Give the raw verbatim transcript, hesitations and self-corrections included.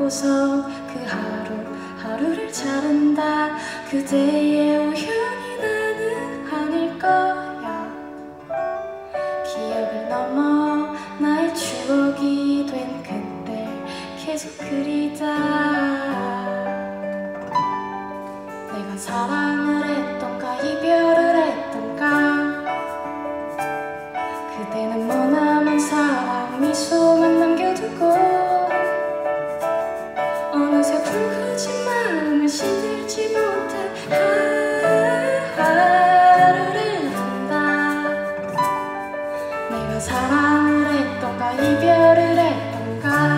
하고서 그 하루 하루를 자른다. 그대의 우연히 나는 아닐 거야. 기억을 넘어 나의 추억이 된 그댈 계속 그리다. 내가 사랑을 했던가 이별을 했던가. 그대는 머나먼 사랑 미소만 남겨두고 어느새 붉어진 마음을 시들지 못해 하루를 한다. 내가 사랑을 했던가 이별을 했던가.